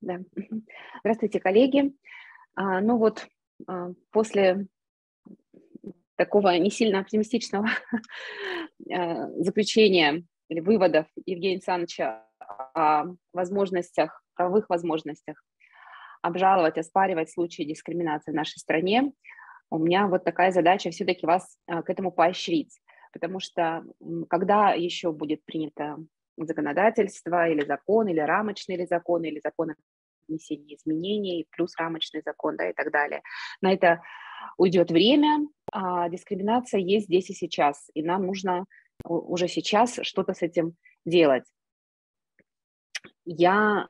Да. Здравствуйте, коллеги. Ну вот, после такого не сильно оптимистичного заключения или выводов Евгения Александровича о возможностях, правовых возможностях обжаловать, оспаривать случаи дискриминации в нашей стране, у меня вот такая задача все-таки вас к этому поощрить. Потому что когда еще будет принято законодательство или закон, или рамочный или закон о внесении изменений, плюс рамочный закон, да, и так далее. На это уйдет время, а дискриминация есть здесь и сейчас, и нам нужно уже сейчас что-то с этим делать. Я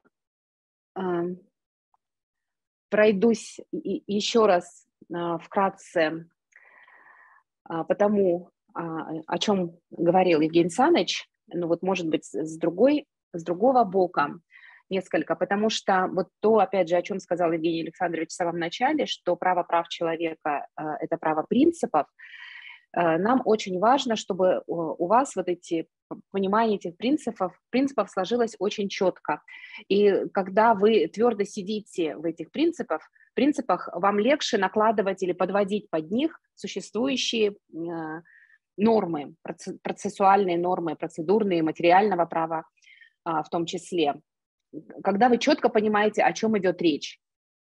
пройдусь еще раз вкратце по тому, о чем говорил Евгений Александрович, ну вот, может быть, с другого бока несколько, потому что вот то, опять же, о чем сказал Евгений Александрович в самом начале, что право прав человека – это право принципов, нам очень важно, чтобы у вас вот эти понимание этих принципов сложилось очень четко. И когда вы твердо сидите в этих принципах, вам легче накладывать или подводить под них существующие нормы, процессуальные нормы, процедурные, материального права в том числе. Когда вы четко понимаете, о чем идет речь.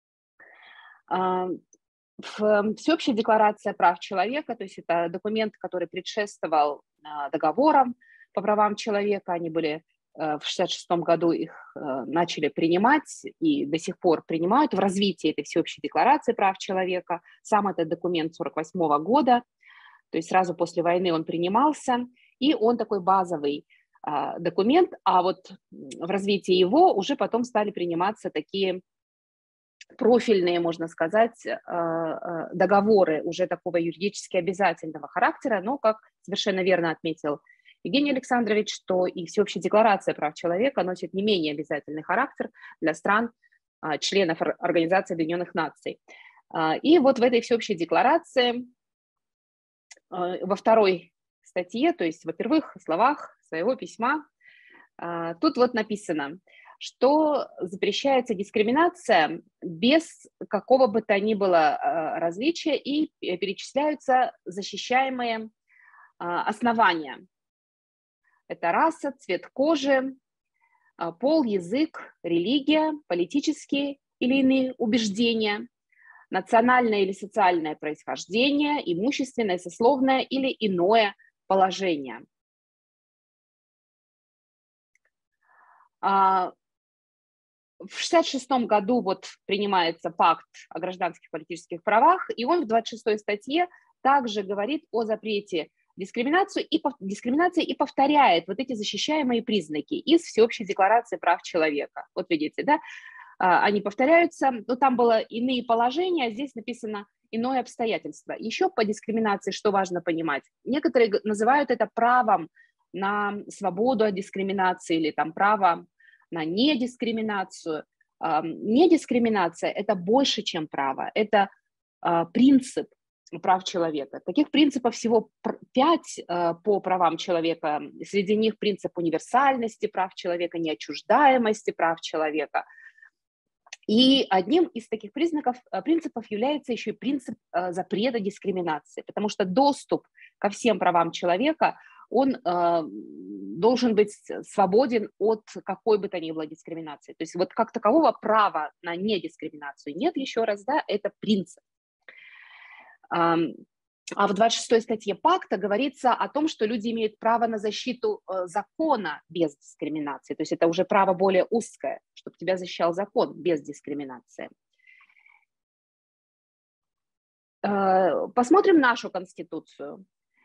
Всеобщая декларация прав человека, то есть это документ, который предшествовал договорам по правам человека, они были в 1966 году, их начали принимать и до сих пор принимают в развитии этой всеобщей декларации прав человека. Сам этот документ 1948 года, то есть сразу после войны он принимался, и он такой базовый документ, а вот в развитии его уже потом стали приниматься такие профильные, можно сказать, договоры уже такого юридически обязательного характера, но, как совершенно верно отметил Евгений Александрович, что и всеобщая декларация прав человека носит не менее обязательный характер для стран, членов Организации Объединенных Наций. И вот в этой всеобщей декларации во второй статье, то есть во первых словах своего письма, тут вот написано, что запрещается дискриминация без какого бы то ни было различия и перечисляются защищаемые основания. Это раса, цвет кожи, пол, язык, религия, политические или иные убеждения, национальное или социальное происхождение, имущественное, сословное или иное положение. В 1966 году вот принимается пакт о гражданских политических правах, и он в 26-й статье также говорит о запрете дискриминации и повторяет вот эти защищаемые признаки из Всеобщей декларации прав человека. Вот видите, да, они повторяются, но там было иные положения, а здесь написано иное обстоятельство. Еще по дискриминации, что важно понимать, некоторые называют это правом на свободу от дискриминации или там право на недискриминацию. Недискриминация – это больше, чем право, это принцип прав человека. Таких принципов всего 5 по правам человека. Среди них принцип универсальности прав человека, неотчуждаемости прав человека. И одним из таких принципов является еще и принцип запрета дискриминации, потому что доступ ко всем правам человека он должен быть свободен от какой бы то ни было дискриминации. То есть вот как такового права на недискриминацию нет, еще раз, да, это принцип. А в 26-й статье пакта говорится о том, что люди имеют право на защиту закона без дискриминации. То есть это уже право более узкое, чтобы тебя защищал закон без дискриминации. Посмотрим нашу Конституцию.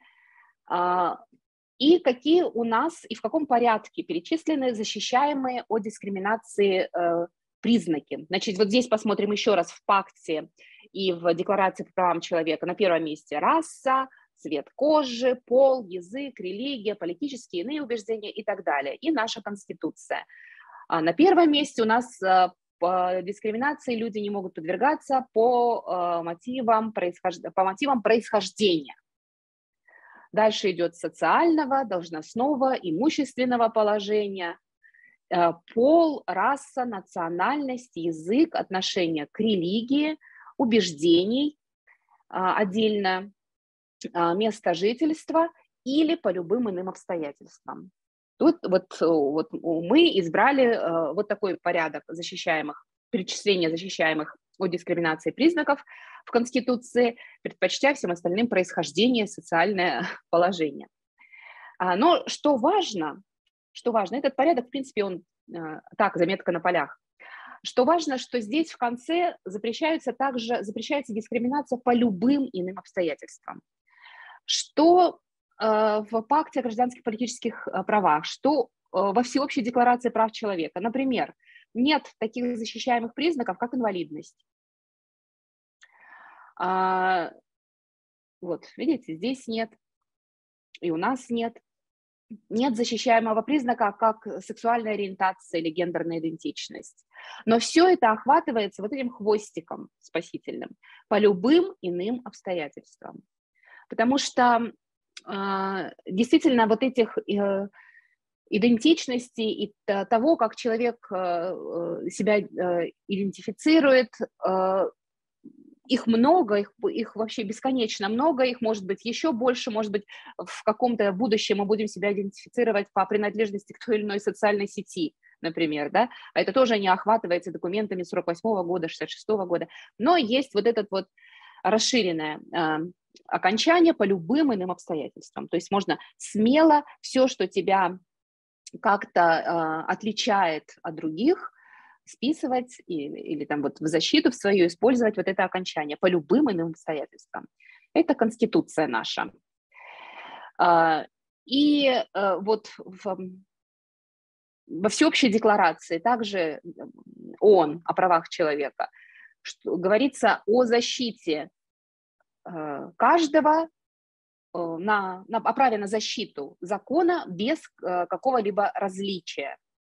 И какие у нас и в каком порядке перечислены защищаемые от дискриминации признаки. Значит, вот здесь посмотрим еще раз в пакте и в Декларации по правам человека. На первом месте раса, цвет кожи, пол, язык, религия, политические иные убеждения и так далее. И наша Конституция. На первом месте у нас по дискриминации люди не могут подвергаться по мотивам происхождения. Дальше идет социального, должностного, имущественного положения пол, раса, национальность, язык, отношение к религии, убеждений отдельно, место жительства или по любым иным обстоятельствам. Тут вот мы избрали вот такой порядок защищаемых, перечисления защищаемых от дискриминации признаков в Конституции, предпочтя всем остальным происхождение, социальное положение. Но что важно, этот порядок, в принципе, он так, заметка на полях. Что важно, что здесь в конце запрещается дискриминация по любым иным обстоятельствам. Что в Пакте о гражданских и политических правах, что во Всеобщей декларации прав человека. Например, нет таких защищаемых признаков, как инвалидность. Вот, видите, здесь нет, и у нас нет. Нет защищаемого признака, как сексуальная ориентация или гендерная идентичность. Но все это охватывается вот этим хвостиком спасительным по любым иным обстоятельствам. Потому что действительно вот этих идентичностей и того, как человек себя идентифицирует, их много, их вообще бесконечно много, их может быть еще больше, может быть, в каком-то будущем мы будем себя идентифицировать по принадлежности к той или иной социальной сети, например, да, а это тоже не охватывается документами 48-го года, 66-го года, но есть вот этот вот расширенное окончание по любым иным обстоятельствам, то есть можно смело все, что тебя как-то отличает от других, списывать или там вот в защиту в свою использовать вот это окончание по любым иным обстоятельствам. Это Конституция наша. И вот во Всеобщей декларации также ООН о правах человека говорится о защите каждого, о праве на защиту закона без какого-либо различия.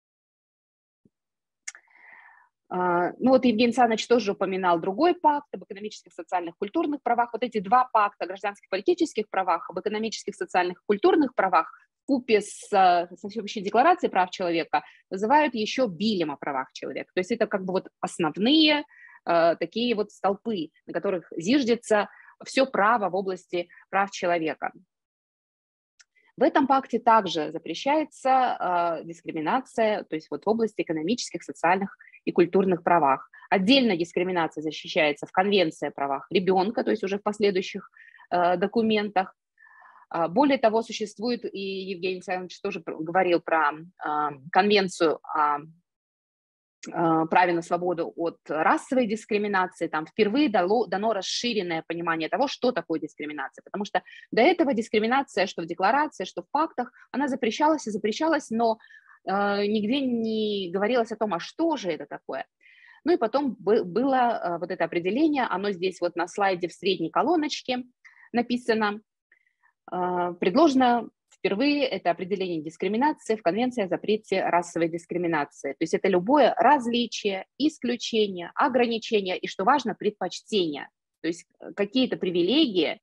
Ну вот Евгений Александрович тоже упоминал другой пакт об экономических, социальных, культурных правах. Вот эти два пакта о гражданских, политических правах, об экономических, социальных, культурных правах вкупе со Всеобщей декларацией прав человека вызывают еще Билем о правах человека. То есть это как бы вот основные такие вот столпы, на которых зиждется все право в области прав человека. В этом пакте также запрещается дискриминация, то есть вот в области экономических, социальных и культурных правах. Отдельно дискриминация защищается в Конвенции о правах ребенка, то есть уже в последующих документах. Более того, существует, и Евгений Александрович тоже говорил про Конвенцию о праве на свободу от расовой дискриминации, там впервые дано расширенное понимание того, что такое дискриминация, потому что до этого дискриминация, что в декларации, что в пактах, она запрещалась и запрещалась, но нигде не говорилось о том, а что же это такое. Ну и потом было вот это определение, оно здесь вот на слайде в средней колоночке написано, предложено впервые это определение дискриминации в Конвенции о запрете расовой дискриминации. То есть это любое различие, исключение, ограничение и, что важно, предпочтение. То есть какие-то привилегии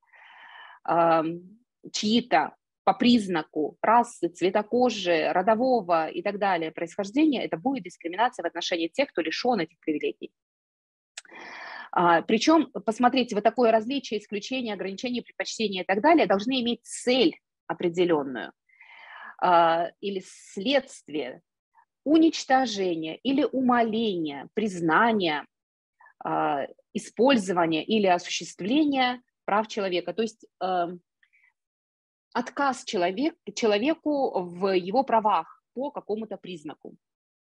чьи-то по признаку расы, цвета кожи, родового и так далее происхождения, это будет дискриминация в отношении тех, кто лишен этих привилегий. Причем, посмотрите, вот такое различие, исключение, ограничение, предпочтение и так далее должны иметь цель определенную или следствие, уничтожение или умаление, признание, использование или осуществление прав человека. То есть отказ человеку в его правах по какому-то признаку.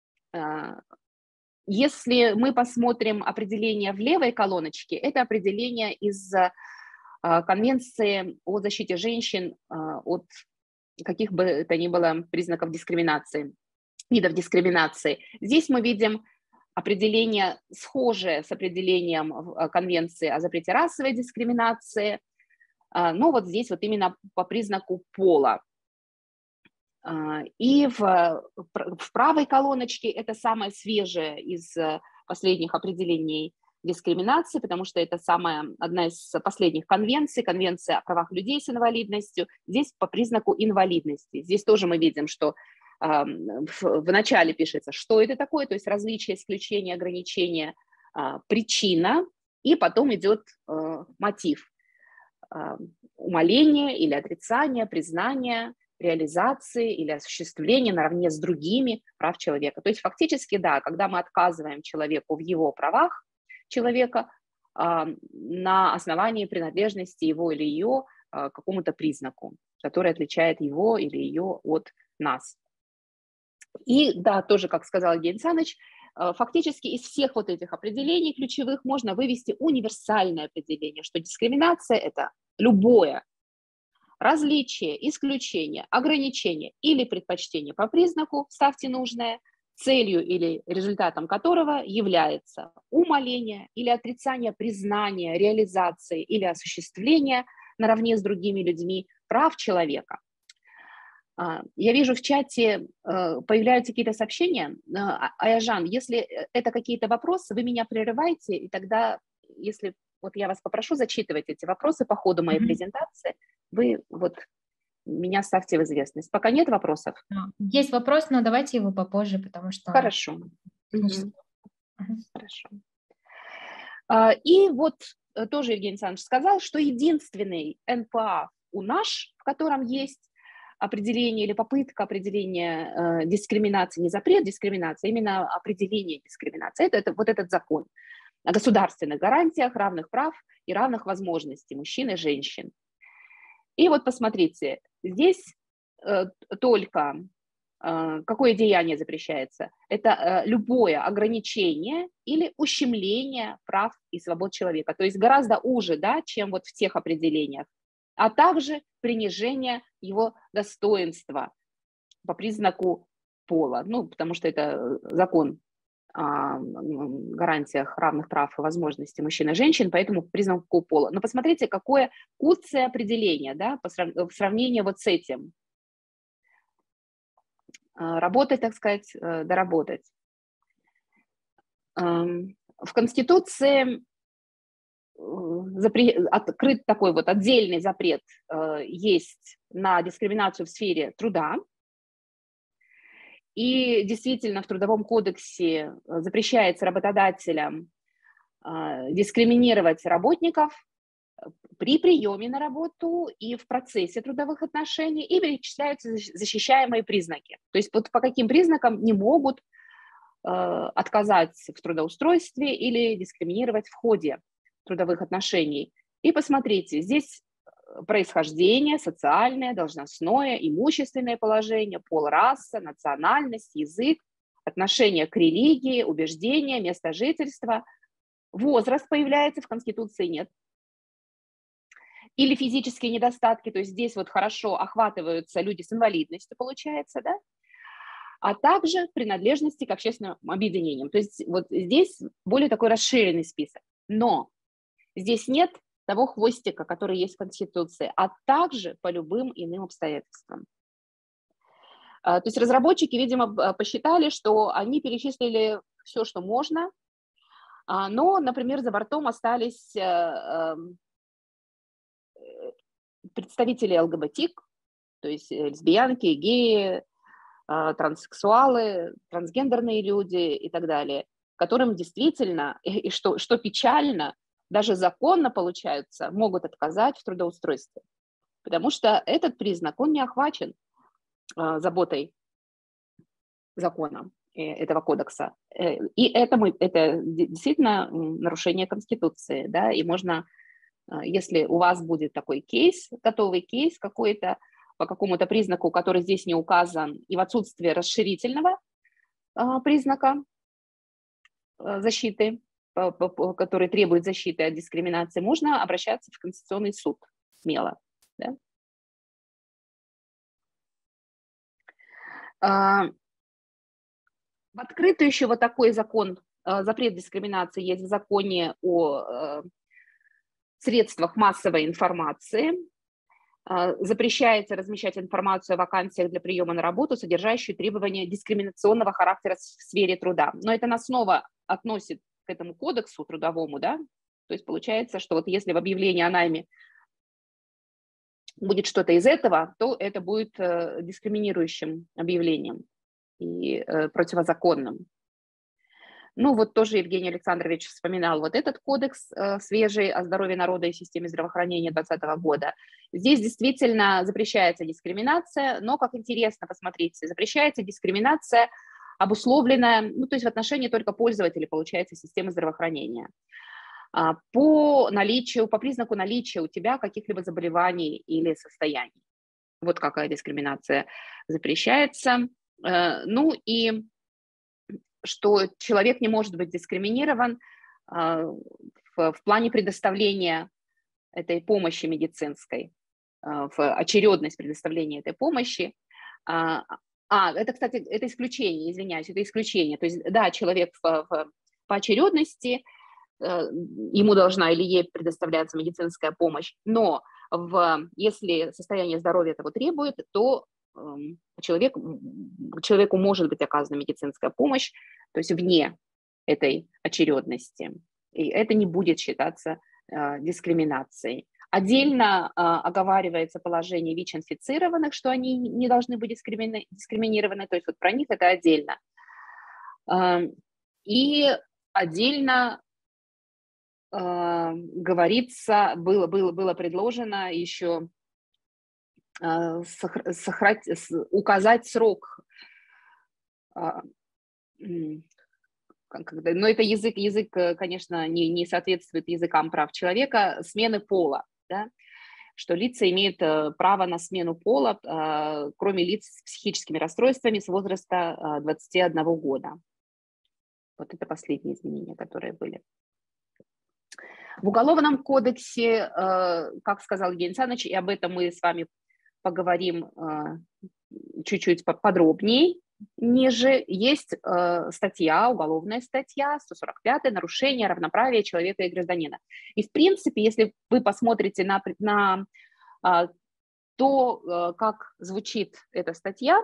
Если мы посмотрим определение в левой колоночке, это определение из Конвенции о защите женщин от каких бы это ни было признаков дискриминации, видов дискриминации. Здесь мы видим определение, схожее с определением Конвенции о запрете расовой дискриминации, но вот здесь вот именно по признаку пола. И в правой колоночке это самое свежее из последних определений дискриминации, потому что это одна из последних конвенций, Конвенция о правах людей с инвалидностью, здесь по признаку инвалидности. Здесь тоже мы видим, что в начале пишется, что это такое, то есть различие, исключение, ограничение, причина, и потом идет мотив. Умаление или отрицание, признание, реализации или осуществление наравне с другими прав человека. То есть фактически, да, когда мы отказываем человеку в его правах человека на основании принадлежности его или ее к какому-то признаку, который отличает его или ее от нас. И да, тоже, как сказал Евгений Александрович, фактически из всех вот этих определений ключевых можно вывести универсальное определение, что дискриминация – это любое различие, исключение, ограничение или предпочтение по признаку, ставьте нужное, целью или результатом которого является умаление или отрицание признания, реализации или осуществления наравне с другими людьми прав человека. Я вижу в чате появляются какие-то сообщения. Аяжан, если это какие-то вопросы, вы меня прерываете, и тогда, если вот я вас попрошу зачитывать эти вопросы по ходу моей презентации, вы вот меня ставьте в известность. Пока нет вопросов? Есть вопрос, но давайте его попозже, потому что... Хорошо. Хорошо. И вот тоже Евгений Александрович сказал, что единственный НПА у нас, в котором есть определение или попытка определения дискриминации, не запрет дискриминации, а именно определение дискриминации. Это вот этот закон о государственных гарантиях равных прав и равных возможностей мужчин и женщин. И вот посмотрите, здесь только какое деяние запрещается? Это любое ограничение или ущемление прав и свобод человека. То есть гораздо уже, да, чем вот в тех определениях. А также принижение его достоинства по признаку пола. Ну, потому что это закон о гарантиях равных прав и возможностей мужчин и женщин, поэтому по признаку пола. Но посмотрите, какое куцое определение, да, в сравнении вот с этим. Работать, так сказать, доработать. В Конституции открыт такой вот отдельный запрет есть на дискриминацию в сфере труда. И действительно в Трудовом кодексе запрещается работодателям дискриминировать работников при приеме на работу и в процессе трудовых отношений, и перечисляются защищаемые признаки. То есть вот по каким признакам не могут отказать в трудоустройстве или дискриминировать в ходе трудовых отношений. И посмотрите, здесь происхождение, социальное, должностное, имущественное положение, пол, раса, национальность, язык, отношение к религии, убеждения, место жительства. Возраст появляется, в Конституции нет. Или физические недостатки, то есть здесь вот хорошо охватываются люди с инвалидностью, получается, да? А также принадлежности к общественным объединениям. То есть вот здесь более такой расширенный список. Но здесь нет того хвостика, который есть в Конституции, а также по любым иным обстоятельствам. То есть разработчики, видимо, посчитали, что они перечислили все, что можно, но, например, за бортом остались представители ЛГБТ, то есть лесбиянки, геи, транссексуалы, трансгендерные люди и так далее, которым действительно, и что печально, даже законно, получается, могут отказать в трудоустройстве, потому что этот признак, он не охвачен заботой закона этого кодекса. И это действительно нарушение Конституции, да, и можно, если у вас будет такой кейс, готовый кейс какой-то, по какому-то признаку, который здесь не указан, и в отсутствие расширительного признака защиты, который требует защиты от дискриминации, можно обращаться в Конституционный суд смело. Да? В открытую еще вот такой закон, запрет дискриминации есть в законе о средствах массовой информации. Запрещается размещать информацию о вакансиях для приема на работу, содержащую требования дискриминационного характера в сфере труда. Но это нас снова относит к этому кодексу трудовому, да? То есть получается, что вот если в объявлении о найме будет что-то из этого, то это будет дискриминирующим объявлением и противозаконным. Ну, вот тоже Евгений Александрович вспоминал вот этот кодекс свежий о здоровье народа и системе здравоохранения 2020 года. Здесь действительно запрещается дискриминация, но, как интересно, посмотрите, запрещается дискриминация, обусловленная, ну, то есть в отношении только пользователей, получается, системы здравоохранения. По признаку наличия у тебя каких-либо заболеваний или состояний. Вот какая дискриминация запрещается. Ну и что человек не может быть дискриминирован в плане предоставления этой помощи медицинской, в очередность предоставления этой помощи. Это, кстати, это исключение, извиняюсь, это исключение. То есть, да, человек по очередности, ему должна или ей предоставляться медицинская помощь, но если состояние здоровья этого требует, то человеку может быть оказана медицинская помощь, то есть вне этой очередности. И это не будет считаться дискриминацией. Отдельно оговаривается положение ВИЧ-инфицированных, что они не должны быть дискриминированы, то есть вот про них это отдельно. И отдельно говорится, было предложено еще указать срок, но это язык, конечно, не соответствует языкам прав человека, смены пола, да? Что лица имеют право на смену пола, кроме лиц с психическими расстройствами с возраста 21 года. Вот это последние изменения, которые были. В Уголовном кодексе, как сказал Евгений Александрович, и об этом мы с вами поговорим чуть-чуть подробнее. Ниже есть статья, уголовная статья 145 «Нарушение равноправия человека и гражданина». И, в принципе, если вы посмотрите на то, как звучит эта статья,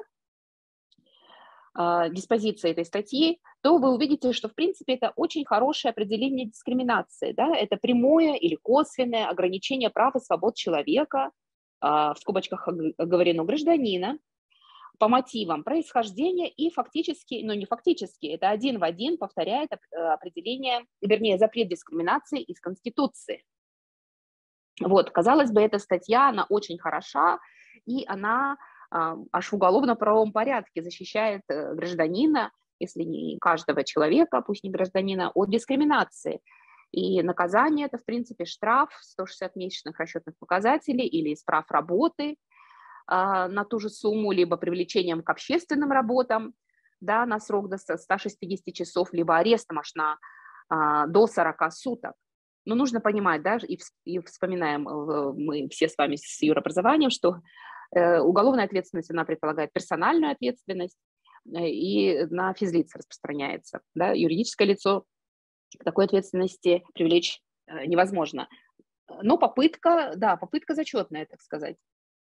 диспозиция этой статьи, то вы увидите, что, в принципе, это очень хорошее определение дискриминации. Да? Это прямое или косвенное ограничение прав и свобод человека, в скобочках оговорено гражданина, по мотивам происхождения и фактически, но не фактически, это один в один повторяет определение, вернее, запрет дискриминации из Конституции. Вот, казалось бы, эта статья, она очень хороша, и она аж в уголовно-правовом порядке защищает гражданина, если не каждого человека, пусть не гражданина, от дискриминации. И наказание – это, в принципе, штраф 160 месячных расчетных показателей или исправ работы на ту же сумму, либо привлечением к общественным работам, да, на срок до 160 часов, либо арестом аж до 40 суток. Но нужно понимать, да, и вспоминаем мы все с вами с юрообразованием, что уголовная ответственность, она предполагает персональную ответственность и на физлиц распространяется. Да, юридическое лицо к такой ответственности привлечь невозможно. Но попытка зачетная, так сказать.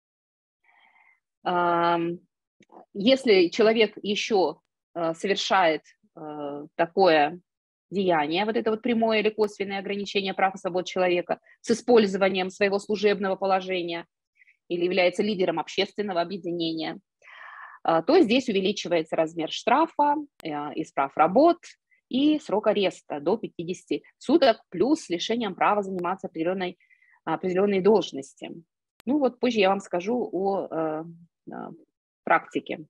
Если человек еще совершает такое деяние, вот это вот прямое или косвенное ограничение прав и свобод человека с использованием своего служебного положения или является лидером общественного объединения, то здесь увеличивается размер штрафа, исправ работ и срок ареста до 50 суток, плюс с лишением права заниматься определенной должности. Ну вот позже я вам скажу о практике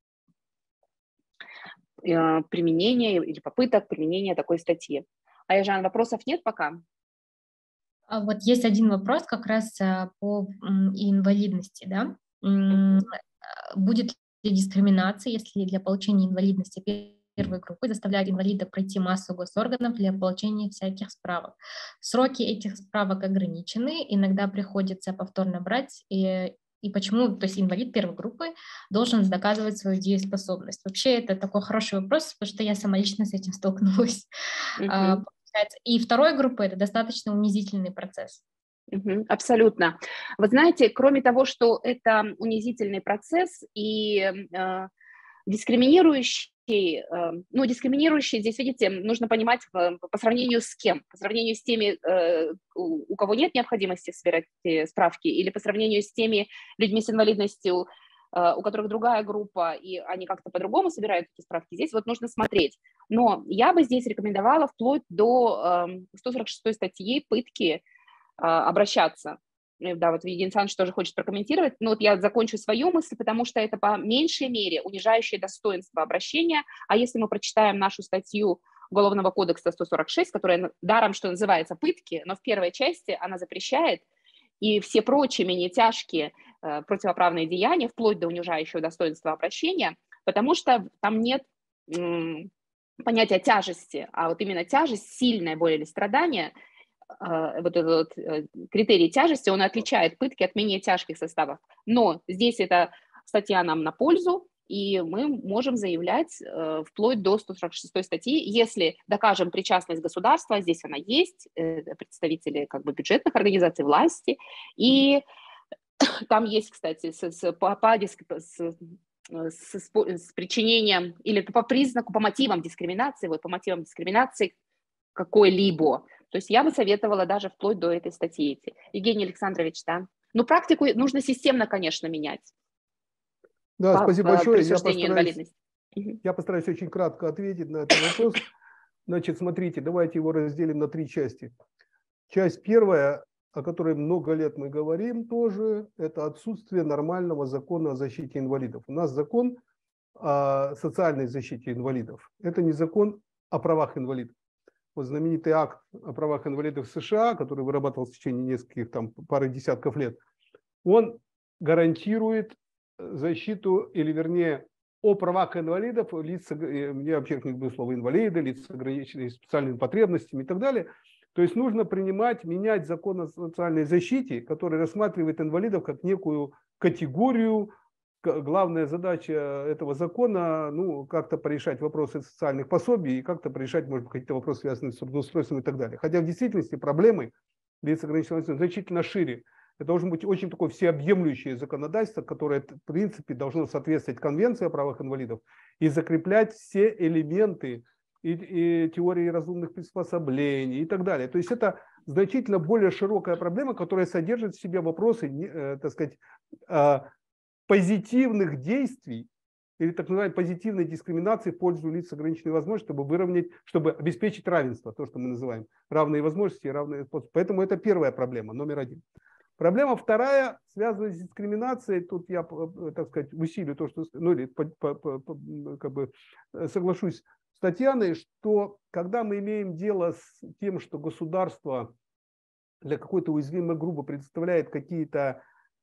применения или попыток применения такой статьи. Айжан, вопросов нет пока? Вот есть один вопрос как раз по инвалидности, да? Будет ли дискриминация, если для получения инвалидности первой группы заставляют инвалида пройти массу госорганов для получения всяких справок? Сроки этих справок ограничены, иногда приходится повторно брать, и почему, то есть инвалид первой группы должен доказывать свою дееспособность? Вообще это такой хороший вопрос, потому что я сама лично с этим столкнулась. И второй группы это достаточно унизительный процесс. Абсолютно. Вы знаете, кроме того, что это унизительный процесс и дискриминирующий, ну, дискриминирующие здесь, видите, нужно понимать по сравнению с кем, по сравнению с теми, у кого нет необходимости собирать эти справки, или по сравнению с теми людьми с инвалидностью, у которых другая группа, и они как-то по-другому собирают эти справки. Здесь вот нужно смотреть. Но я бы здесь рекомендовала вплоть до 146 статьи пытки обращаться. Да, вот Евгений Александрович тоже хочет прокомментировать, но вот я закончу свою мысль, потому что это по меньшей мере унижающее достоинство обращения, а если мы прочитаем нашу статью Уголовного кодекса 146, которая даром, что называется, пытки, но в первой части она запрещает, и все прочие менее тяжкие противоправные деяния, вплоть до унижающего достоинства обращения, потому что там нет понятия тяжести, а вот именно тяжесть, сильная боль или страдание, вот этот критерий тяжести, он отличает пытки от менее тяжких составов. Но здесь эта статья нам на пользу, и мы можем заявлять вплоть до 146 статьи, если докажем причастность государства, здесь она есть, представители как бы бюджетных организаций, власти, и там есть, кстати, с причинением или по признаку, по мотивам дискриминации, вот по мотивам дискриминации какой-либо. То есть я бы советовала даже вплоть до этой статьи идти. Евгений Александрович, да? Ну, практику нужно системно, конечно, менять. Да, спасибо большое. Инвалидности. Я постараюсь очень кратко ответить на этот вопрос. Значит, смотрите, давайте его разделим на 3 части. Часть первая, о которой много лет мы говорим тоже, это отсутствие нормального закона о защите инвалидов. У нас закон о социальной защите инвалидов. Это не закон о правах инвалидов. Вот знаменитый акт о правах инвалидов США, который вырабатывался в течение нескольких, пары десятков лет, он гарантирует защиту, или вернее, о правах инвалидов, лиц, я вообще не люблю слово инвалиды, лиц с ограниченными специальными потребностями и так далее. То есть нужно менять закон о социальной защите, который рассматривает инвалидов как некую категорию. Главная задача этого закона, ну, как-то порешать вопросы социальных пособий и как-то порешать, может быть, какие-то вопросы, связанные с трудоустройством и так далее. Хотя в действительности проблемы лиц с ограниченными возможностями значительно шире. Это должно быть очень такое всеобъемлющее законодательство, которое, в принципе, должно соответствовать Конвенции о правах инвалидов и закреплять все элементы и теории разумных приспособлений и так далее. То есть это значительно более широкая проблема, которая содержит в себе вопросы, так сказать, позитивных действий или так называемой позитивной дискриминации в пользу лиц с ограниченными возможностями, чтобы выровнять, чтобы обеспечить равенство, то, что мы называем равные возможности и равные способы. Поэтому это первая проблема, номер 1. Проблема вторая, связана с дискриминацией. Тут я, так сказать, усилю то, что, ну или как бы соглашусь с Татьяной, что когда мы имеем дело с тем, что государство для какой-то уязвимой группы предоставляет какие-то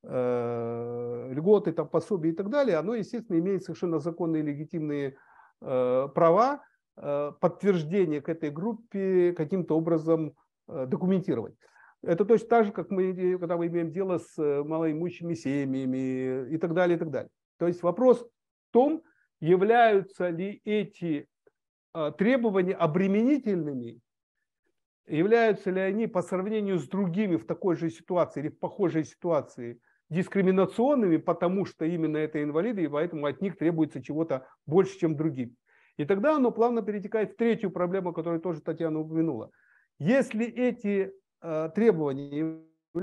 льготы, пособия и так далее, оно, естественно, имеет совершенно законные и легитимные права подтверждения к этой группе каким-то образом документировать. Это точно так же, как мы, когда мы имеем дело с малоимущими семьями и так далее, и так далее. То есть вопрос в том, являются ли эти требования обременительными, являются ли они по сравнению с другими в такой же ситуации или в похожей ситуации дискриминационными, потому что именно это инвалиды, и поэтому от них требуется чего-то больше, чем другим. И тогда оно плавно перетекает в третью проблему, которую тоже Татьяна упомянула. Если эти требования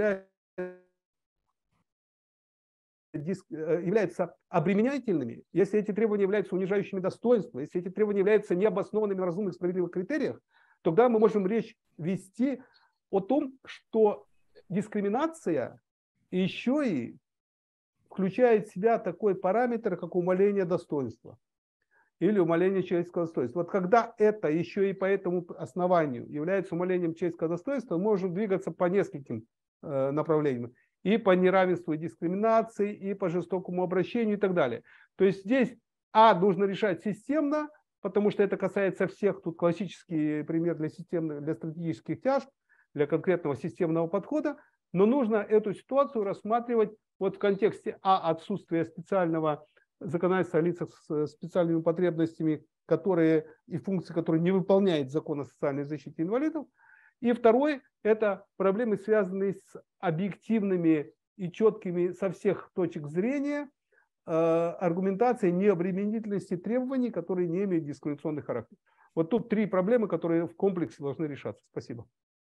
являются обременительными, если эти требования являются унижающими достоинства, если эти требования являются необоснованными на разумных справедливых критериях, тогда мы можем речь вести о том, что дискриминация еще и включает в себя такой параметр, как умаление достоинства или умаление человеческого достоинства. Вот когда это еще и по этому основанию является умалением человеческого достоинства, мы можем двигаться по нескольким направлениям. И по неравенству и дискриминации, и по жестокому обращению и так далее. То есть здесь нужно решать системно, потому что это касается всех. Тут классический пример для стратегических тяжб, для конкретного системного подхода. Но нужно эту ситуацию рассматривать вот в контексте отсутствия специального законодательства о лицах с специальными потребностями, которые и функции, которые не выполняет закон о социальной защите инвалидов. И второй – это проблемы, связанные с объективными и четкими со всех точек зрения аргументация необременительности требований, которые не имеют дискриминационный характер. Вот тут три проблемы, которые в комплексе должны решаться. Спасибо.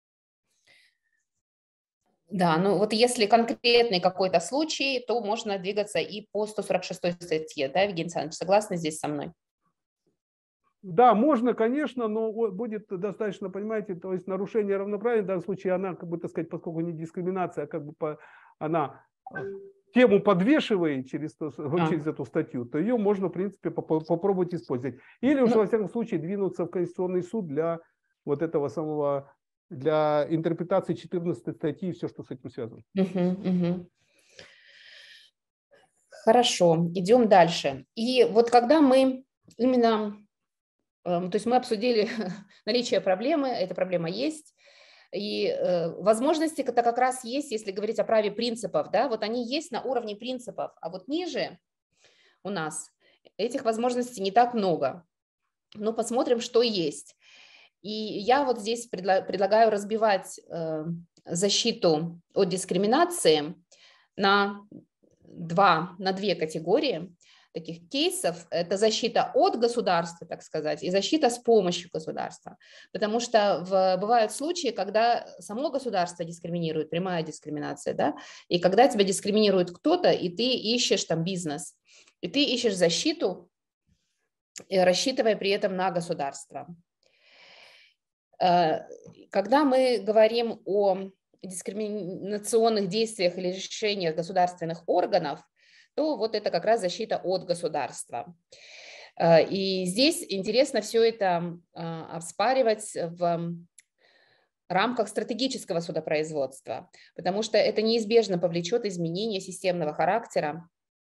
Да, ну вот если конкретный какой-то случай, то можно двигаться и по 146 статье, да, Евгений Александрович, согласны здесь со мной? Да, можно, конечно, но будет достаточно, понимаете, то есть нарушение равноправия, в данном случае она, как бы, так сказать, поскольку не дискриминация, а как бы она тему подвешивает через эту статью, то ее можно, в принципе, попробовать использовать. Или уж, во всяком случае, двинуться в Конституционный суд для вот этого самого, для интерпретации 14 статьи и все, что с этим связано. Хорошо, идем дальше. И вот когда мы именно, то есть мы обсудили наличие проблемы, эта проблема есть, и возможности это как раз есть, если говорить о праве принципов, да, вот они есть на уровне принципов, а вот ниже у нас этих возможностей не так много. Но посмотрим, что есть. И я вот здесь предлагаю разбивать защиту от дискриминации на две категории таких кейсов. Это защита от государства, так сказать, и защита с помощью государства. Потому что бывают случаи, когда само государство дискриминирует, прямая дискриминация, да, и когда тебя дискриминирует кто-то, и ты ищешь там бизнес, и ты ищешь защиту, рассчитывая при этом на государство. Когда мы говорим о дискриминационных действиях или решениях государственных органов, то вот это как раз защита от государства. И здесь интересно все это оспаривать в рамках стратегического судопроизводства, потому что это неизбежно повлечет изменение системного характера.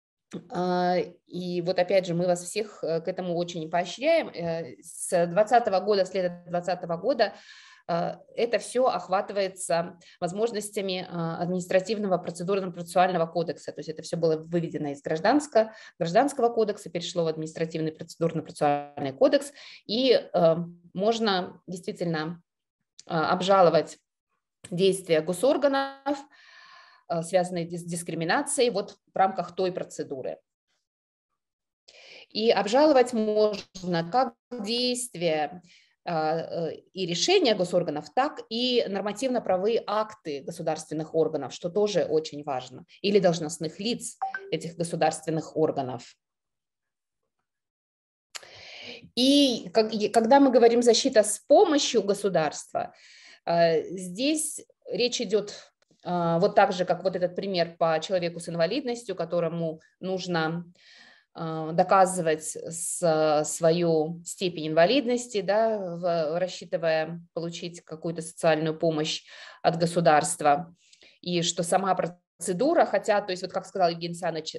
И вот опять же мы вас всех к этому очень поощряем. С 2020 года, с лета 2020 года это все охватывается возможностями административного процедурно-процессуального кодекса. То есть это все было выведено из гражданского кодекса, перешло в административный процедурно-процессуальный кодекс. И можно действительно обжаловать действия госорганов, связанные с дискриминацией, вот в рамках той процедуры. И обжаловать можно как действия и решения госорганов, так и нормативно-правовые акты государственных органов, что тоже очень важно, или должностных лиц этих государственных органов. И когда мы говорим защита с помощью государства, здесь речь идет вот так же, как вот этот пример по человеку с инвалидностью, которому нужно доказывать свою степень инвалидности, да, рассчитывая получить какую-то социальную помощь от государства. И что сама процедура, хотя, то есть вот как сказал Евгений Александрович,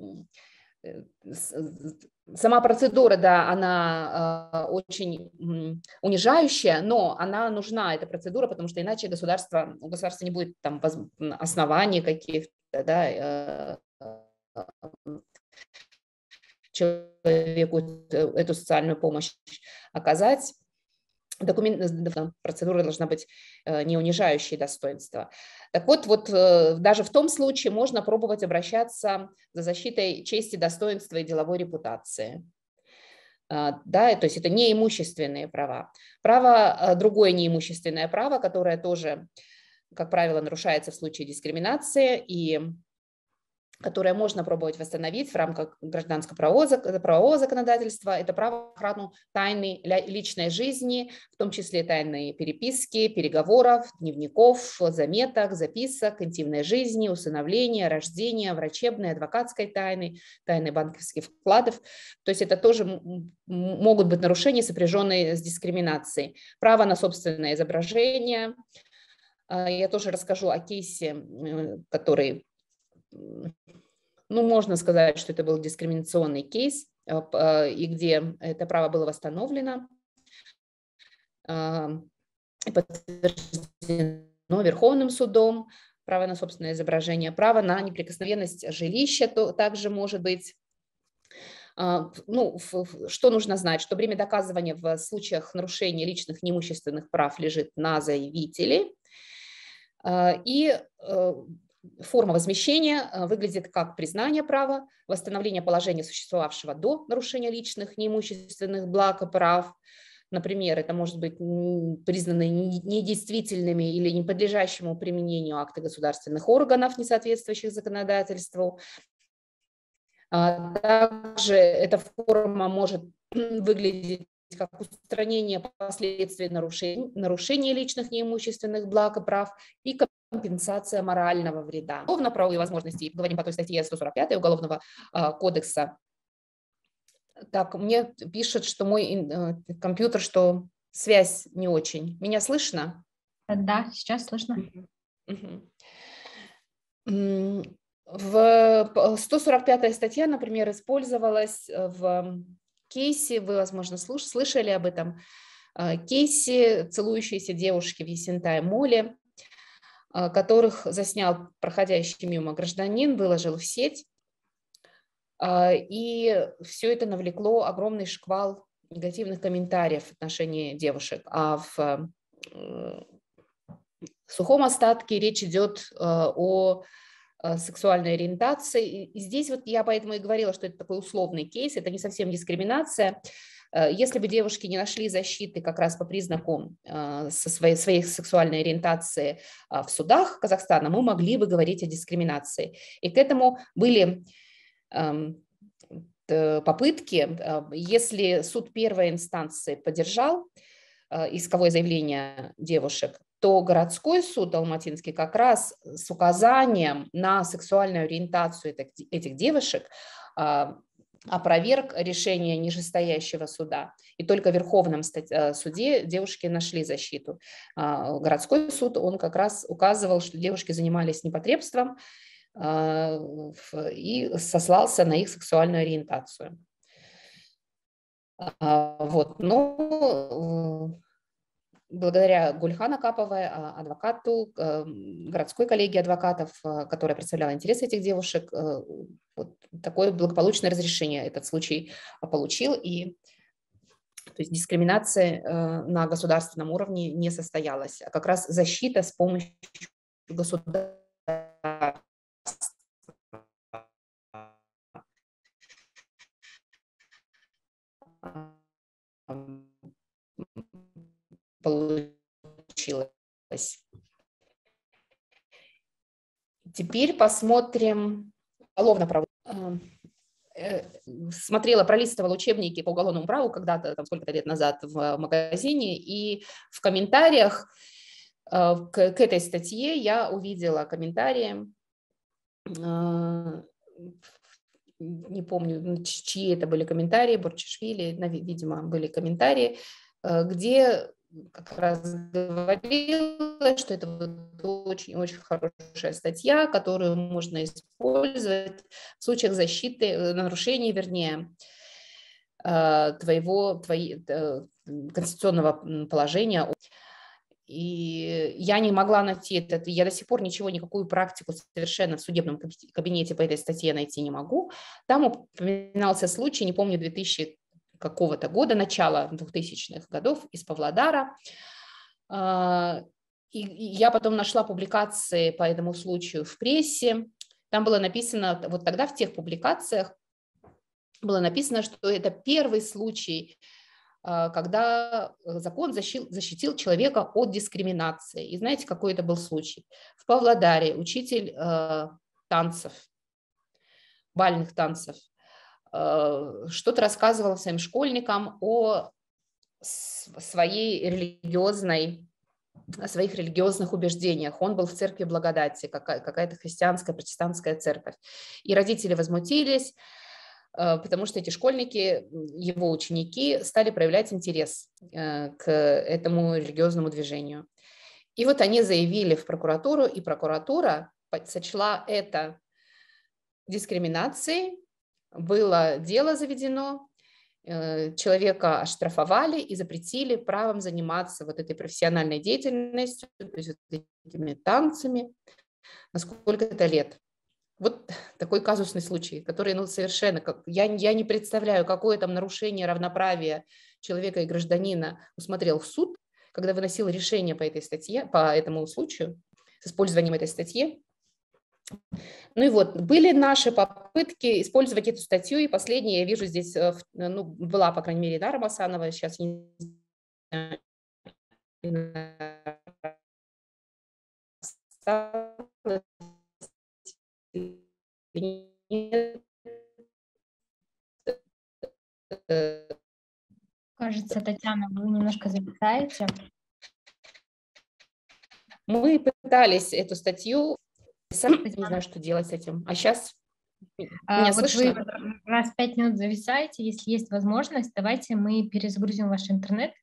сама процедура, да, она очень унижающая, но она нужна, эта процедура, потому что иначе у государства не будет там оснований каких-то, да, человеку эту социальную помощь оказать. Процедура должна быть не унижающей достоинства. Так вот, даже в том случае можно пробовать обращаться за защитой чести, достоинства и деловой репутации. Да, то есть это неимущественные права. Другое неимущественное право, которое тоже, как правило, нарушается в случае дискриминации и которое можно пробовать восстановить в рамках гражданского правового законодательства. Это право на охрану тайны личной жизни, в том числе тайны переписки, переговоров, дневников, заметок, записок, интимной жизни, усыновления, рождения, врачебной, адвокатской тайны, тайны банковских вкладов. То есть это тоже могут быть нарушения, сопряженные с дискриминацией. Право на собственное изображение. Я тоже расскажу о кейсе, который... можно сказать, что это был дискриминационный кейс, и где это право было восстановлено, подтверждено Верховным судом, право на собственное изображение, право на неприкосновенность жилища также может быть. Что нужно знать? Что бремя доказывания в случаях нарушения личных неимущественных прав лежит на заявителе, и форма возмещения выглядит как признание права, восстановление положения, существовавшего до нарушения личных неимущественных благ и прав. Например, это может быть признаны недействительными или не подлежащему применению акты государственных органов, не соответствующих законодательству. Также эта форма может выглядеть как устранение последствий нарушения личных неимущественных благ и прав и компенсация морального вреда. Уголовно-правовые возможности, говорим по той статье 145 Уголовного кодекса. Так, мне пишет, что мой компьютер, что связь не очень. Меня слышно? Да, сейчас слышно. В 145 статья, например, использовалась в кейсе, вы, возможно, слышали об этом, кейсе целующейся девушки в Ессентае-Моле, которых заснял проходящий мимо гражданин, выложил в сеть. И все это навлекло огромный шквал негативных комментариев в отношении девушек. А в сухом остатке речь идет о сексуальной ориентации. И здесь вот я поэтому и говорила, что это такой условный кейс, это не совсем дискриминация. Если бы девушки не нашли защиты как раз по признакам своей сексуальной ориентации в судах Казахстана, мы могли бы говорить о дискриминации. И к этому были попытки, если суд первой инстанции поддержал исковое заявление девушек, то городской суд алматинский как раз с указанием на сексуальную ориентацию этих девушек опроверг решение нижестоящего суда. И только в Верховном суде девушки нашли защиту. Городской суд, он как раз указывал, что девушки занимались непотребством и сослался на их сексуальную ориентацию. Вот. Но благодаря Гульхан Акаповой, адвокату, городской коллегии адвокатов, которая представляла интересы этих девушек, вот такое благополучное разрешение этот случай получил. И то есть дискриминация на государственном уровне не состоялась, а как раз защита с помощью государства. Получилось. Теперь посмотрим уголовно-правовое. Смотрела, пролистывала учебники по уголовному праву когда-то, там сколько-то лет назад в магазине, и в комментариях к этой статье я увидела комментарии, не помню, чьи это были комментарии, Борчишвили, видимо, были комментарии, где как раз говорила, что это очень-очень хорошая статья, которую можно использовать в случаях защиты, нарушения, вернее, твоего конституционного положения. И я не могла найти это, я до сих пор никакую практику совершенно в судебном кабинете по этой статье найти не могу. Там упоминался случай, не помню, 2000 какого-то года, начала 2000-х годов из Павлодара. И я потом нашла публикации по этому случаю в прессе. Там было написано, вот тогда в тех публикациях было написано, что это первый случай, когда закон защитил человека от дискриминации. И знаете, какой это был случай? В Павлодаре учитель танцев, бальных танцев, что-то рассказывал своим школьникам о своих религиозных убеждениях. Он был в церкви Благодати, какая-то христианская, протестантская церковь. И родители возмутились, потому что эти школьники, его ученики, стали проявлять интерес к этому религиозному движению. И вот они заявили в прокуратуру, и прокуратура сочла это дискриминацией. Было дело заведено, человека оштрафовали и запретили правом заниматься вот этой профессиональной деятельностью, то есть вот этими танцами на сколько-то лет. Вот такой казусный случай, который совершенно, я не представляю, какое там нарушение равноправия человека и гражданина усмотрел суд, когда выносил решение по этой статье, по этому случаю, с использованием этой статьи. Ну и вот, были наши попытки использовать эту статью, и последняя, я вижу здесь, ну, была, по крайней мере, Дара Масанова, сейчас я не знаю, Кажется, Татьяна, вы немножко зависаете. мы пытались эту статью, не знаю, что делать с этим, а сейчас меня Вот слышно? вы раз 5 минут зависаете, если есть возможность, давайте мы перезагрузим ваш интернет.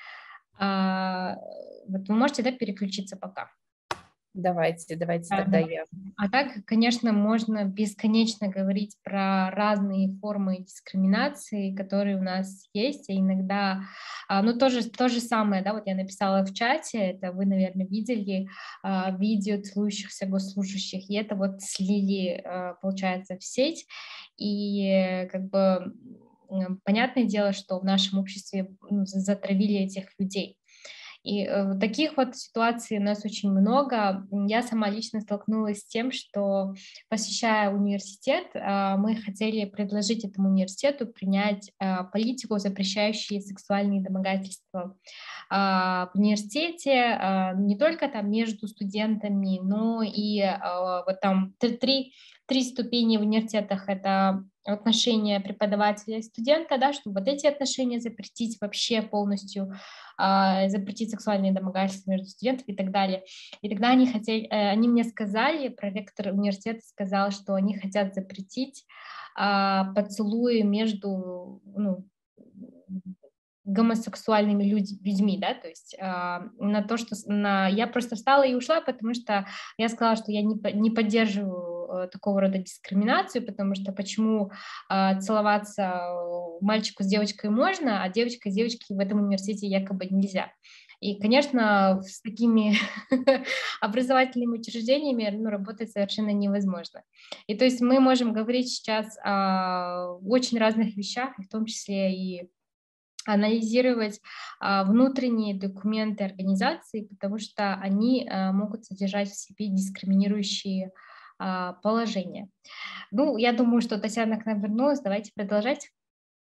Вот вы можете, да, переключиться пока. Давайте тогда я. А так, конечно, можно бесконечно говорить про разные формы дискриминации, которые у нас есть, и иногда, ну, то же самое, да, вот я написала в чате, это вы, наверное, видели видео целующихся госслужащих, и это вот слили, получается, в сеть, и как бы понятное дело, что в нашем обществе затравили этих людей. И таких вот ситуаций у нас очень много. Я сама лично столкнулась с тем, что, посещая университет, мы хотели предложить этому университету принять политику, запрещающую сексуальные домогательства в университете, не только там между студентами, но и вот там три ступени в университетах — это отношения преподавателя и студента, да, чтобы вот эти отношения запретить вообще полностью, запретить сексуальные домогательства между студентами и так далее. И тогда они мне сказали, проректор университета сказал, что они хотят запретить поцелуи между, ну, гомосексуальными людьми, да, то есть на то, что я просто встала и ушла, потому что я сказала, что я не поддерживаю такого рода дискриминацию, потому что почему целоваться мальчику с девочкой можно, а девочка с девочкой в этом университете якобы нельзя. И, конечно, с такими образовательными учреждениями, ну, работать совершенно невозможно. И то есть мы можем говорить сейчас о очень разных вещах, в том числе и анализировать внутренние документы организации, потому что они могут содержать в себе дискриминирующие положения. Ну, я думаю, что Татьяна к нам вернулась. Давайте продолжать.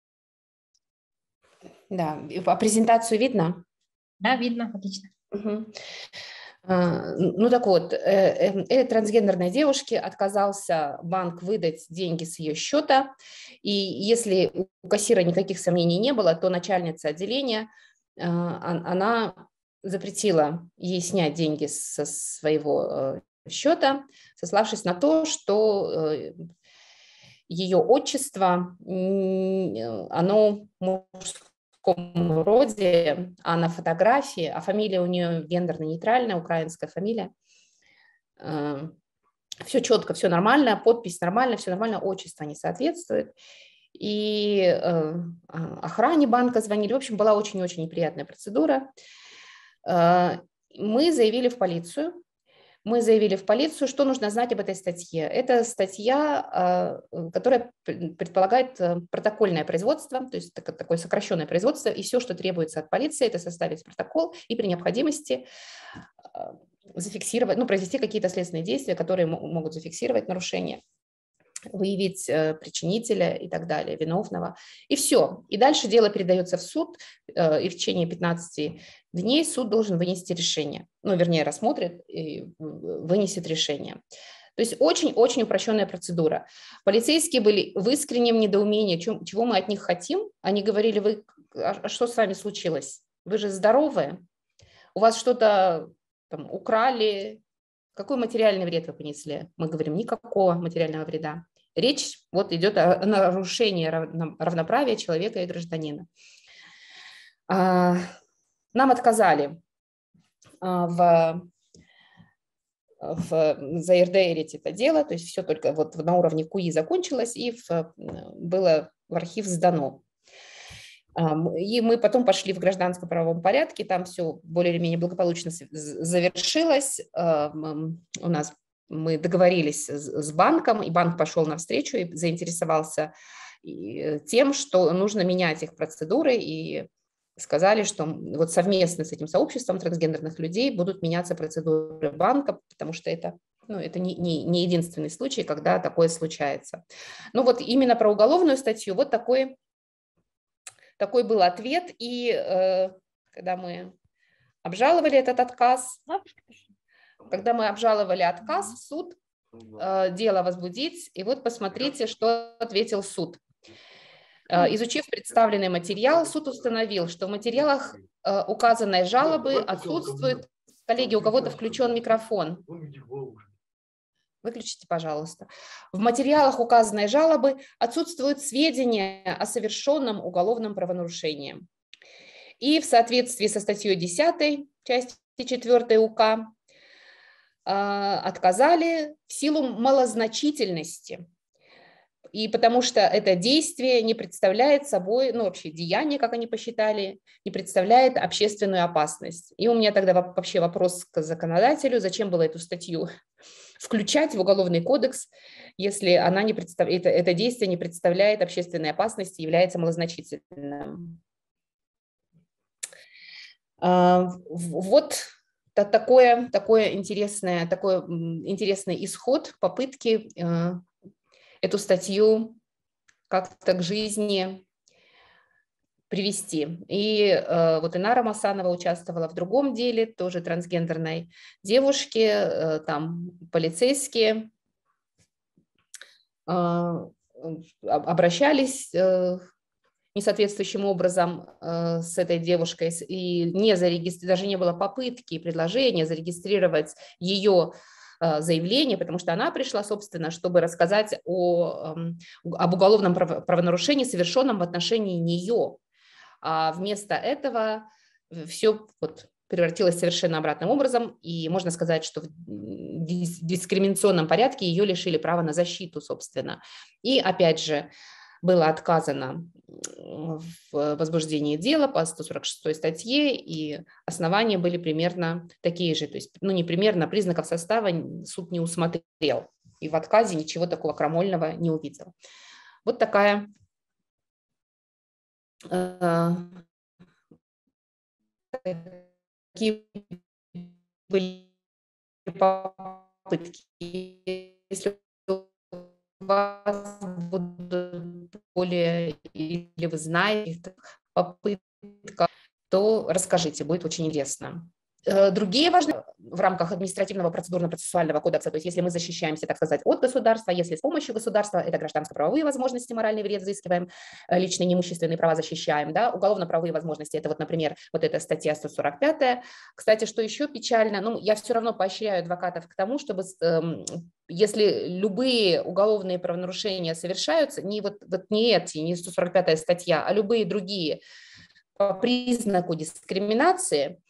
Да, а презентацию видно? Да, видно, отлично. Угу. Ну так вот, трансгендерной девушке отказался банк выдать деньги с ее счета, и если у кассира никаких сомнений не было, то начальница отделения, она запретила ей снять деньги со своего счета, сославшись на то, что ее отчество, оно мужское, роде, а на фотографии, а фамилия у нее гендерно-нейтральная, украинская фамилия. Все четко, все нормально, подпись нормально, все нормально, отчество не соответствует. И охране банка звонили. В общем, была очень-очень неприятная процедура. Мы заявили в полицию. Что нужно знать об этой статье. Это статья, которая предполагает протокольное производство, то есть такое сокращенное производство, и все, что требуется от полиции, это составить протокол и при необходимости зафиксировать, ну, произвести какие-то следственные действия, которые могут зафиксировать нарушение, выявить причинителя и так далее, виновного, и все. И дальше дело передается в суд, и в течение 15 дней суд должен вынести решение, ну, вернее, рассмотрит и вынесет решение. То есть очень-очень упрощенная процедура. Полицейские были в искреннем недоумении, чего мы от них хотим. Они говорили: а что с вами случилось? Вы же здоровы? У вас что-то там украли? Какой материальный вред вы понесли? Мы говорим: никакого материального вреда. Речь вот идет о нарушении равноправия человека и гражданина. Нам отказали заэрдерить это дело, то есть все только вот на уровне КУИ закончилось и было в архив сдано. И мы потом пошли в гражданском правовом порядке, там все более или менее благополучно завершилось. Мы договорились с банком, и банк пошел навстречу и заинтересовался тем, что нужно менять их процедуры, и сказали, что вот совместно с этим сообществом трансгендерных людей будут меняться процедуры банка, потому что это Ну, это не единственный случай, когда такое случается. Ну вот именно про уголовную статью вот такой был ответ. И когда мы обжаловали этот отказ, в суд, дело возбудить, и вот посмотрите, что ответил суд. Изучив представленный материал, суд установил, что в материалах указанной жалобы отсутствует... Коллеги, у кого-то включен микрофон. Выключите, пожалуйста. В материалах указанной жалобы отсутствуют сведения о совершенном уголовном правонарушении. И в соответствии со статьей 10 части 4 УК отказали в силу малозначительности. И потому что это действие не представляет собой, ну вообще деяние, как они посчитали, не представляет общественную опасность. И у меня тогда вообще вопрос к законодателю, зачем было эту статью включать в Уголовный кодекс, если она не представляет, это действие не представляет общественной опасности, является малозначительным. Вот такой интересный исход попытки эту статью как-то к жизни привести. И вот Инара Масанова участвовала в другом деле, тоже трансгендерной девушки, там полицейские обращались несоответствующим образом с этой девушкой, и даже не было попытки и предложения зарегистрировать ее заявление, потому что она пришла, собственно, чтобы рассказать об уголовном правонарушении, совершенном в отношении нее. А вместо этого все вот превратилось совершенно обратным образом, и можно сказать, что в дискриминационном порядке ее лишили права на защиту, собственно. И опять же, было отказано в возбуждении дела по 146 статье, и основания были примерно такие же. То есть, ну не примерно, признаков состава суд не усмотрел. И в отказе ничего такого крамольного не увидел. Вот такие были попытки. Если у вас будут более, или вы знаете попытка, то расскажите, будет очень интересно. Другие важные в рамках административного процедурно-процессуального кодекса, то есть если мы защищаемся, так сказать, от государства, если с помощью государства, это гражданско-правовые возможности, моральный вред взыскиваем, личные неимущественные права защищаем, да, уголовно-правовые возможности, это вот, например, вот эта статья 145. Кстати, что еще печально, ну, я все равно поощряю адвокатов к тому, чтобы, если любые уголовные правонарушения совершаются, не эти, не 145 статья, а любые другие по признаку дискриминации,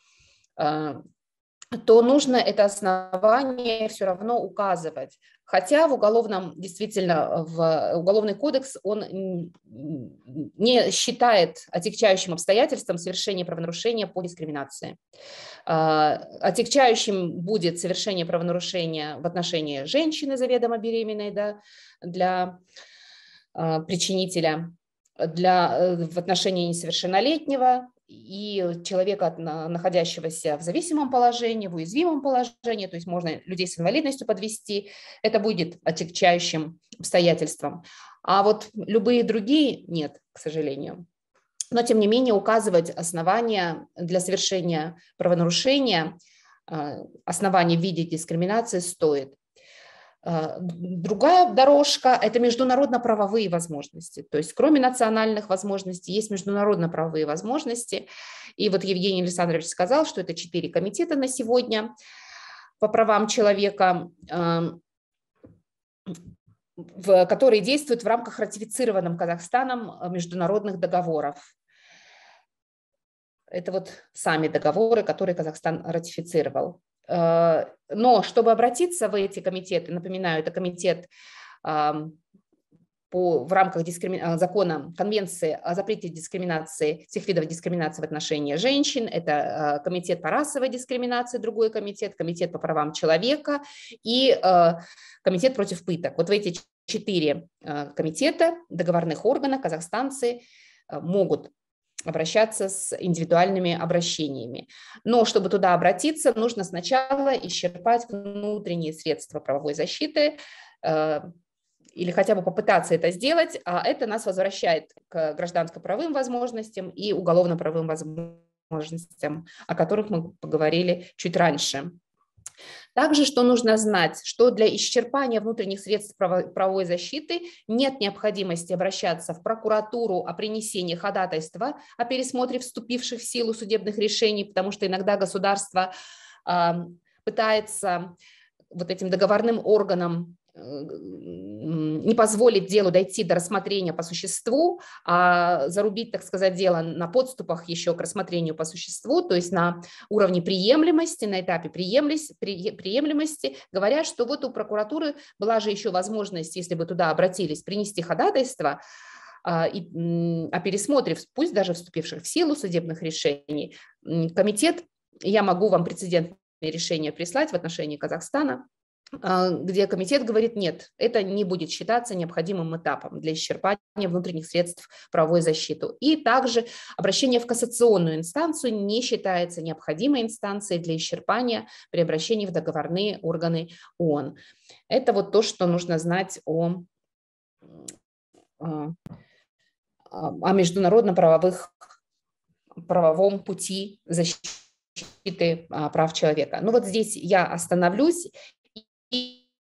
то нужно это основание все равно указывать. Хотя в Уголовный кодекс, он не считает отягчающим обстоятельством совершение правонарушения по дискриминации. Отягчающим будет совершение правонарушения в отношении женщины, заведомо беременной, да, для причинителя, в отношении несовершеннолетнего и человека, находящегося в зависимом положении, в уязвимом положении, то есть можно людей с инвалидностью подвести, это будет отягчающим обстоятельством. А вот любые другие нет, к сожалению. Но, тем не менее, указывать основания для совершения правонарушения, основания в виде дискриминации стоит. Другая дорожка – это международно-правовые возможности. То есть кроме национальных возможностей есть международно-правовые возможности. И вот Евгений Александрович сказал, что это 4 комитета на сегодня по правам человека, которые действуют в рамках ратифицированных Казахстаном международных договоров. Это вот сами договоры, которые Казахстан ратифицировал. Но чтобы обратиться в эти комитеты, напоминаю, это комитет в рамках закона Конвенции о запрете дискриминации, всех видов дискриминации в отношении женщин, это комитет по расовой дискриминации, другой комитет, комитет по правам человека и комитет против пыток. Вот в эти 4 комитета договорных органов казахстанцы могут обращаться с индивидуальными обращениями. Но чтобы туда обратиться, нужно сначала исчерпать внутренние средства правовой защиты или хотя бы попытаться это сделать, а это нас возвращает к гражданско-правовым возможностям и уголовно-правовым возможностям, о которых мы поговорили чуть раньше. Также, что нужно знать, что для исчерпания внутренних средств правовой защиты нет необходимости обращаться в прокуратуру о принесении ходатайства о пересмотре вступивших в силу судебных решений, потому что иногда государство пытается вот этим договорным органам не позволить делу дойти до рассмотрения по существу, а зарубить, так сказать, дело на подступах еще к рассмотрению по существу, то есть на уровне приемлемости, на этапе приемлемости, говоря, что вот у прокуратуры была же еще возможность, если бы туда обратились, принести ходатайство о пересмотре, пусть даже вступивших в силу судебных решений. Комитет, я могу вам прецедентные решения прислать в отношении Казахстана, где комитет говорит, нет, это не будет считаться необходимым этапом для исчерпания внутренних средств правовой защиты. И также обращение в кассационную инстанцию не считается необходимой инстанцией для исчерпания при обращении в договорные органы ООН. Это вот то, что нужно знать о международном правовом пути защиты прав человека. Ну вот здесь я остановлюсь. И